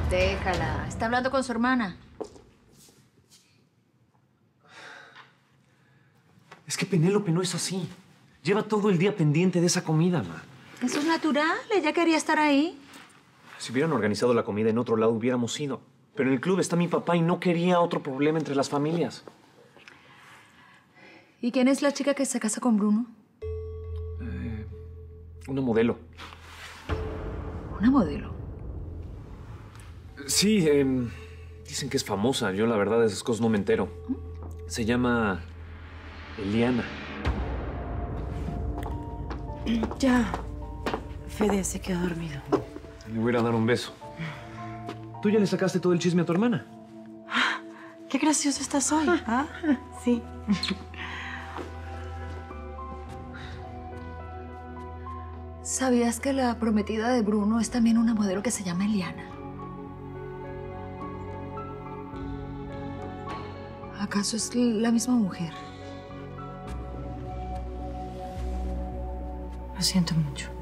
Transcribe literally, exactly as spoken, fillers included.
Déjala. Está hablando con su hermana. Es que Penélope no es así. Lleva todo el día pendiente de esa comida, ma. Eso es natural. Ella quería estar ahí. Si hubieran organizado la comida en otro lado, hubiéramos ido. Pero en el club está mi papá y no quería otro problema entre las familias. ¿Y quién es la chica que se casa con Bruno? Eh, una modelo. ¿Una modelo? Sí, eh, dicen que es famosa. Yo, la verdad, de esas cosas no me entero. Se llama Eliana. Ya. Fede se quedó dormido. Le voy a ir a dar un beso. ¿Tú ya le sacaste todo el chisme a tu hermana? Qué gracioso estás hoy. ¿Ah? Sí. ¿Sabías que la prometida de Bruno es también una modelo que se llama Eliana? ¿Acaso es la misma mujer? Lo siento mucho.